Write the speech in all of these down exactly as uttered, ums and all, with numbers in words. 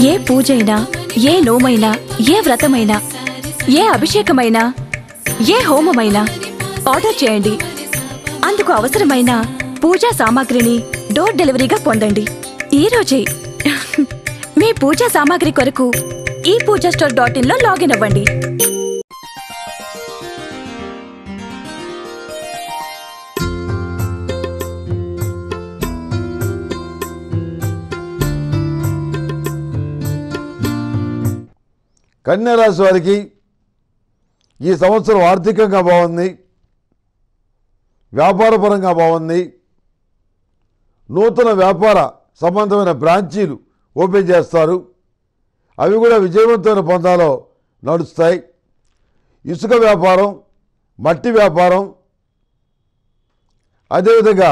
ఏ పూజైనా, ఏ నోమైనా, ఏ వ్రతమైనా, ఏ అభిషేకమైనా, ఏ హోమమైనా ఆర్డర్ చేయండి. అందుకు అవసరమైన పూజా సామాగ్రిని డోర్ డెలివరీగా పొందండి ఈ రోజే. మీ పూజా సామాగ్రి కొరకు ఈ పూజా స్టోర్ డాట్ ఇన్ లో లాగిన్ అవ్వండి. కన్యా రాశి వారికి ఈ సంవత్సరం ఆర్థికంగా బాగుంది, వ్యాపారపరంగా బాగుంది. నూతన వ్యాపార సంబంధమైన బ్రాంచీలు ఓపెన్ చేస్తారు, అవి కూడా విజయవంతమైన పొందాలో నడుస్తాయి. ఇసుక వ్యాపారం, మట్టి వ్యాపారం, అదేవిధంగా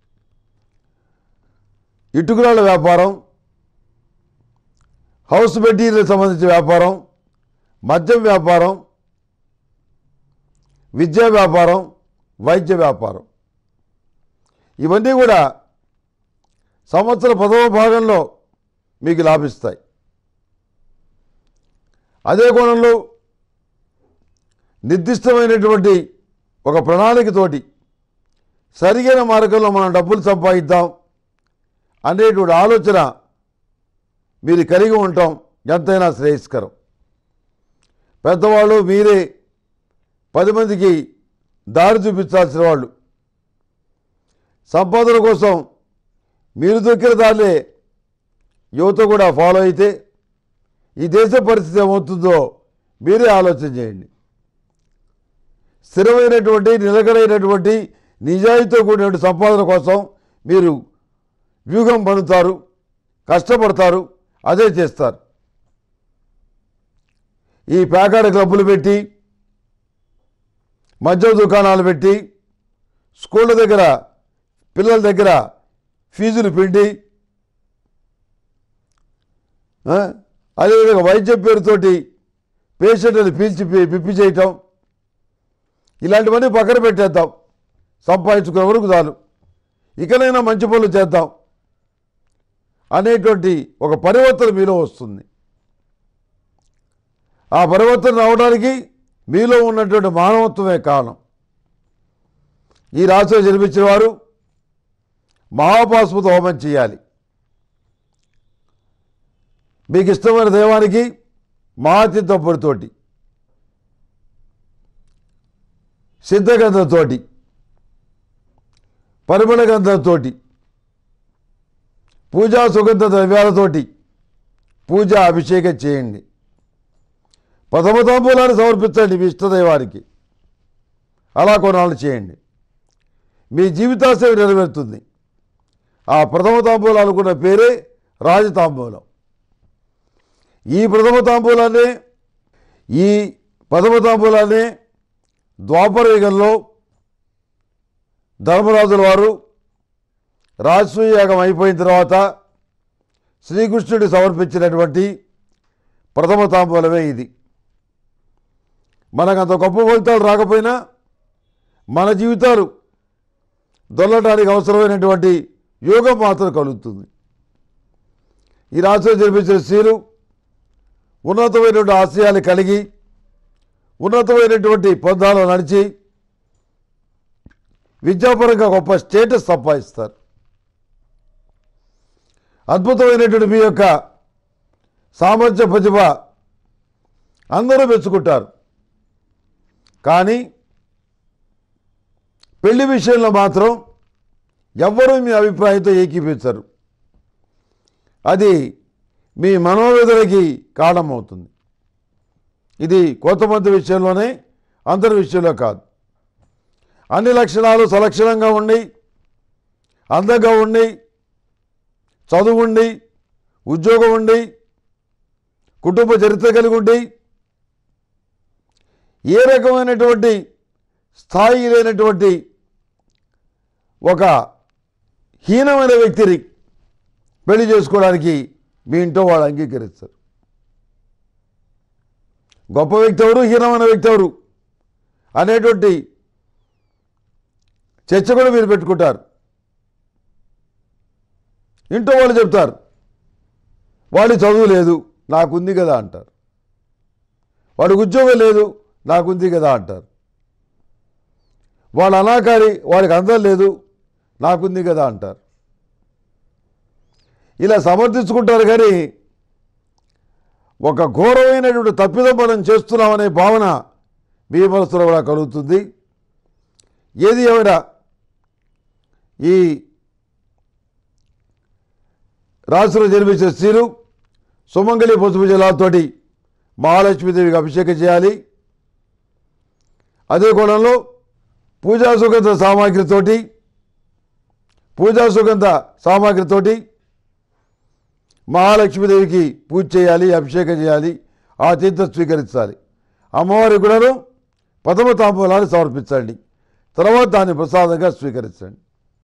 ఇటుకరాళ్ళ వ్యాపారం, హౌస్ మెటీరియల్ సంబంధించిన వ్యాపారం, మద్యం వ్యాపారం, విద్యా వ్యాపారం, వైద్య వ్యాపారం, ఇవన్నీ కూడా సంవత్సర పదవ భాగంలో మీకు లాభిస్తాయి. అదే కోణంలో నిర్దిష్టమైనటువంటి ఒక ప్రణాళికతోటి సరైన మార్గంలో మనం డబ్బులు సంపాదిద్దాం అనేటువంటి ఆలోచన మీరు కలిగి ఉండటం ఎంతైనా శ్రేయస్కరం. పెద్దవాళ్ళు మీరే పది మందికి దారి చూపించాల్సిన వాళ్ళు. సంపాదన కోసం మీరు దొక్కిన దాన్నే యువత కూడా ఫాలో అయితే ఈ దేశ పరిస్థితి ఏమవుతుందో మీరే ఆలోచన చేయండి. స్థిరమైనటువంటి, నిలకడైనటువంటి, నిజాయితీతో కూడినటువంటి సంపాదన కోసం మీరు వ్యూహం పన్నుతారు, కష్టపడతారు, అదే చేస్తారు. ఈ ప్యాకాడ క్లబ్బులు పెట్టి, మద్యం దుకాణాలు పెట్టి, స్కూళ్ళ దగ్గర పిల్లల దగ్గర ఫీజులు పిండి, అదేవిధంగా వైద్యం పేరుతోటి పేషెంట్ని పీల్చి పిప్పి చేయటం, ఇలాంటివన్నీ పక్కన పెట్టేద్దాం. సంపాదించుకునే వరకు చాలు, ఇకనైనా మంచి పనులు చేద్దాం అనేటువంటి ఒక పరివర్తన మీలో వస్తుంది. ఆ పరివర్తన రావడానికి మీలో ఉన్నటువంటి మానవత్వమే కారణం. ఈ రాశిలో జన్మించిన వారు మహాపాశుపత హోమం చేయాలి. మీకు ఇష్టమైన దైవానికి మహాతీర్థపుడితోటి, సిద్ధగంధంతోటి, పరిమళ గంధంతో, పూజా సుగంధ ద్రవ్యాలతోటి పూజా అభిషేకం చేయండి. ప్రథమ తాంబూలాన్ని సమర్పించండి మీ ఇష్టదైవానికి. అలా కొన్నాళ్ళు చేయండి, మీ జీవితాశయం నెరవేరుతుంది. ఆ ప్రథమ తాంబూలాలు కూడా పేరే రాజతాంబూలం. ఈ ప్రథమ తాంబూలాన్ని ఈ ప్రథమ తాంబూలాన్ని ద్వాపర యుగంలో ధర్మరాజుల వారు రాజసూయ యాగం అయిపోయిన తర్వాత శ్రీకృష్ణుడికి సమర్పించినటువంటి ప్రథమ తాంబూలమే ఇది. మనకు అంత గొప్ప ఫలితాలు రాకపోయినా మన జీవితాలు దొల్లటానికి అవసరమైనటువంటి యోగం మాత్రం కలుగుతుంది. ఈ రాశిలో జన్మించిన స్త్రీలు ఉన్నతమైనటువంటి ఆశయాలు కలిగి ఉన్నతమైనటువంటి పొందాలో నడిచి విద్యాపరంగా గొప్ప స్టేటస్ సంపాదిస్తారు. అద్భుతమైనటువంటి మీ యొక్క సామర్థ్య ప్రతిభ అందరూ మెచ్చుకుంటారు. కానీ పెళ్లి విషయంలో మాత్రం ఎవ్వరూ మీ అభిప్రాయంతో ఏకీపించరు. అది మీ మనోవేదనకి కారణమవుతుంది. ఇది కొంతమంది విషయంలోనే, అందరి విషయంలో కాదు. అన్ని లక్షణాలు సలక్షణంగా ఉండి, అందంగా ఉండి, చదువు ఉండి, ఉద్యోగం ఉండి, కుటుంబ చరిత్ర కలిగి ఉండి, ఏ రకమైనటువంటి స్థాయి లేనటువంటి ఒక హీనమైన వ్యక్తిని పెళ్లి చేసుకోవడానికి మీ ఇంట్లో వాళ్ళు అంగీకరిస్తారు. గొప్ప వ్యక్తి ఎవరు, హీనమైన వ్యక్తి ఎవరు అనేటువంటి చర్చ కూడా మీరు పెట్టుకుంటారు. ఇంట్లో వాళ్ళు చెప్తారు, వాడి చదువు లేదు నాకుంది కదా అంటారు, వాడికి ఉద్యోగం లేదు నాకుంది కదా అంటారు, వాడు అనాకారి వాడికి అందం లేదు నాకుంది కదా అంటారు. ఇలా సమర్థించుకుంటారు కానీ ఒక ఘోరమైనటువంటి తప్పిదం మనం చేస్తున్నామనే భావన మీ మనసులో కూడా కలుగుతుంది. ఏది ఏమైనా ఈ రాశిలో జన్మించిన స్త్రీలు సుమంగళి పసుపు జలాలతోటి మహాలక్ష్మీదేవికి అభిషేకం చేయాలి. అదే కోణంలో పూజా సుగంధ సామాగ్రితోటి పూజా సుగంధ సామాగ్రితోటి మహాలక్ష్మీదేవికి పూజ చేయాలి, అభిషేకం చేయాలి, ఆ తీర్థం స్వీకరించాలి. అమ్మవారికి కూడాను ప్రథమ తాంబూలాన్ని సమర్పించండి, తర్వాత దాన్ని ప్రసాదంగా స్వీకరించండి.